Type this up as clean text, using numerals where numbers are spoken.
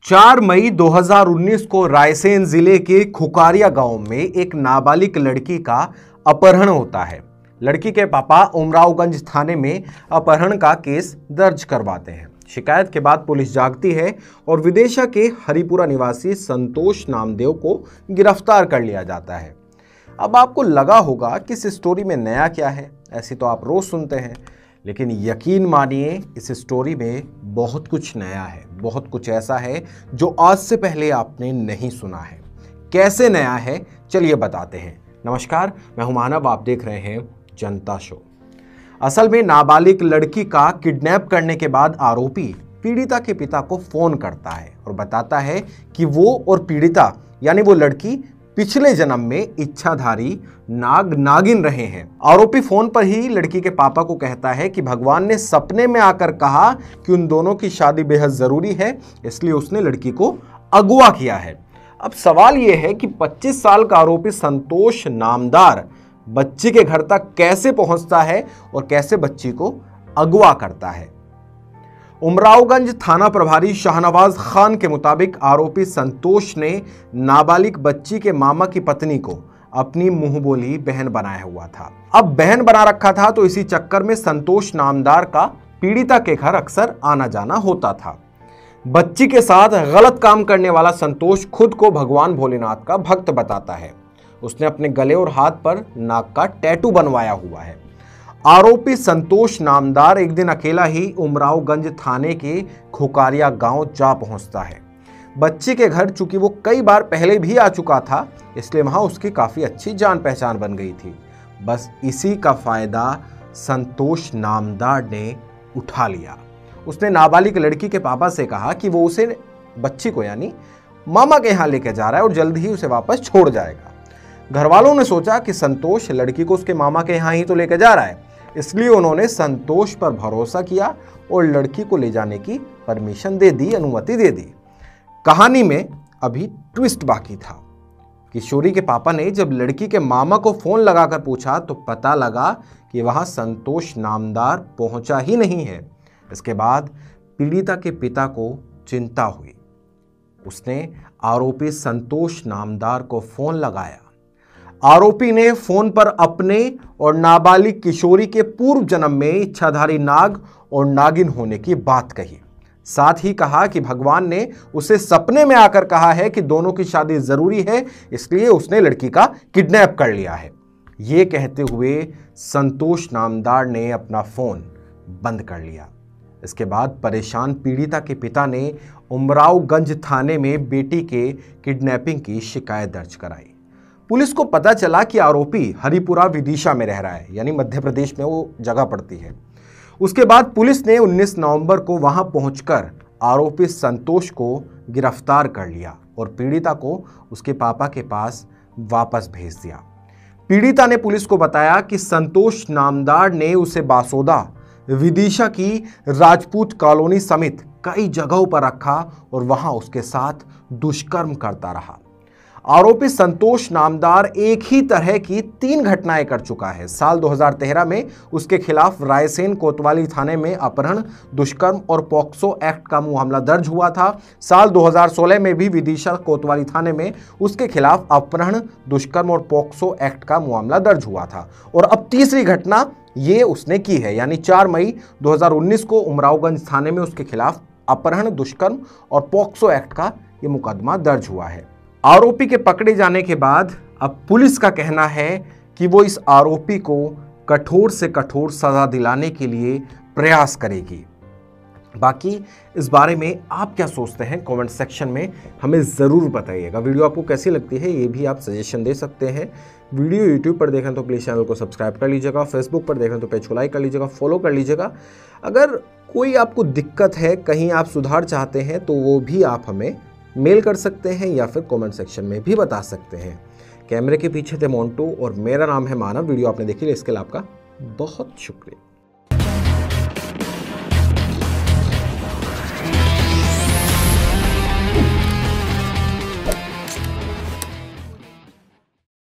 4 मई 2019 को रायसेन जिले के खुकारिया गांव में एक नाबालिग लड़की का अपहरण होता है। लड़की के पापा उमरावगंज थाने में अपहरण का केस दर्ज करवाते हैं। शिकायत के बाद पुलिस जागती है और विदिशा के हरिपुरा निवासी संतोष नामदेव को गिरफ्तार कर लिया जाता है। अब आपको लगा होगा कि इस स्टोरी में नया क्या है, ऐसी तो आप रोज सुनते हैं, लेकिन यकीन मानिए इस स्टोरी में बहुत कुछ नया है, बहुत कुछ ऐसा है जो आज से पहले आपने नहीं सुना है। कैसे नया है चलिए बताते हैं। नमस्कार, मैं हूं मानव, आप देख रहे हैं जनता शो। असल में नाबालिग लड़की का किडनैप करने के बाद आरोपी पीड़िता के पिता को फोन करता है और बताता है कि वो और पीड़िता यानी वो लड़की पिछले जन्म में इच्छाधारी नागिन रहे हैं। आरोपी फोन पर ही लड़की के पापा को कहता है कि भगवान ने सपने में आकर कहा कि उन दोनों की शादी बेहद जरूरी है, इसलिए उसने लड़की को अगवा किया है। अब सवाल यह है कि 25 साल का आरोपी संतोष नामदार बच्ची के घर तक कैसे पहुंचता है और कैसे बच्ची को अगवा करता है। उमरावगंज थाना प्रभारी शाहनवाज खान के मुताबिक आरोपी संतोष ने नाबालिग बच्ची के मामा की पत्नी को अपनी मुंहबोली बहन बनाया हुआ था। अब बहन बना रखा था तो इसी चक्कर में संतोष नामदार का पीड़िता के घर अक्सर आना जाना होता था। बच्ची के साथ गलत काम करने वाला संतोष खुद को भगवान भोलेनाथ का भक्त बताता है। उसने अपने गले और हाथ पर नाक का टैटू बनवाया हुआ है। आरोपी संतोष नामदार एक दिन अकेला ही उमरावगंज थाने के खुकारिया गांव जा पहुंचता है। बच्ची के घर चूंकि वो कई बार पहले भी आ चुका था, इसलिए वहां उसकी काफी अच्छी जान पहचान बन गई थी। बस इसी का फायदा संतोष नामदार ने उठा लिया। उसने नाबालिग लड़की के पापा से कहा कि वो उसे बच्ची को यानी मामा के यहाँ लेकर जा रहा है और जल्द ही उसे वापस छोड़ जाएगा। घर वालों ने सोचा कि संतोष लड़की को उसके मामा के यहाँ ही तो लेकर जा रहा है, इसलिए उन्होंने संतोष पर भरोसा किया और लड़की को ले जाने की परमिशन दे दी, अनुमति दे दी। कहानी में अभी ट्विस्ट बाकी था। किशोरी के पापा ने जब लड़की के मामा को फोन लगाकर पूछा तो पता लगा कि वहां संतोष नामदार पहुंचा ही नहीं है। इसके बाद पीड़िता के पिता को चिंता हुई। उसने आरोपी संतोष नामदार को फोन लगाया। आरोपी ने फोन पर अपने और नाबालिग किशोरी के पूर्व जन्म में इच्छाधारी नाग और नागिन होने की बात कही। साथ ही कहा कि भगवान ने उसे सपने में आकर कहा है कि दोनों की शादी जरूरी है, इसलिए उसने लड़की का किडनैप कर लिया है। ये कहते हुए संतोष नामदार ने अपना फोन बंद कर लिया। इसके बाद परेशान पीड़िता के पिता ने उमरावगंज थाने में बेटी के किडनैपिंग की शिकायत दर्ज कराई। पुलिस को पता चला कि आरोपी हरिपुरा विदिशा में रह रहा है, यानी मध्य प्रदेश में वो जगह पड़ती है। उसके बाद पुलिस ने 19 नवंबर को वहां पहुंचकर आरोपी संतोष को गिरफ्तार कर लिया और पीड़िता को उसके पापा के पास वापस भेज दिया। पीड़िता ने पुलिस को बताया कि संतोष नामदार ने उसे बासोदा, विदिशा की राजपूत कॉलोनी समेत कई जगहों पर रखा और वहां उसके साथ दुष्कर्म करता रहा। आरोपी संतोष नामदार एक ही तरह की 3 घटनाएं कर चुका है। साल 2013 में उसके खिलाफ रायसेन कोतवाली थाने में अपहरण, दुष्कर्म और पॉक्सो एक्ट का मामला दर्ज हुआ था। साल 2016 में भी विदिशा कोतवाली थाने में उसके खिलाफ अपहरण, दुष्कर्म और पॉक्सो एक्ट का मामला दर्ज हुआ था। और अब तीसरी घटना ये उसने की है, यानी 4 मई 2019 को उमरावगंज थाने में उसके खिलाफ अपहरण, दुष्कर्म और पॉक्सो एक्ट का ये मुकदमा दर्ज हुआ है। आरोपी के पकड़े जाने के बाद अब पुलिस का कहना है कि वो इस आरोपी को कठोर से कठोर सजा दिलाने के लिए प्रयास करेगी। बाकी इस बारे में आप क्या सोचते हैं कमेंट सेक्शन में हमें ज़रूर बताइएगा। वीडियो आपको कैसी लगती है ये भी आप सजेशन दे सकते हैं। वीडियो यूट्यूब पर देखें तो प्लीज़ चैनल को सब्सक्राइब कर लीजिएगा, फेसबुक पर देखें तो पेज को लाइक कर लीजिएगा, फॉलो कर लीजिएगा। अगर कोई आपको दिक्कत है, कहीं आप सुधार चाहते हैं तो वो भी आप हमें मेल कर सकते हैं या फिर कमेंट सेक्शन में भी बता सकते हैं। कैमरे के पीछे थे मोन्टू और मेरा नाम है मानव। वीडियो आपने देखी, इसके लिए आपका बहुत शुक्रिया।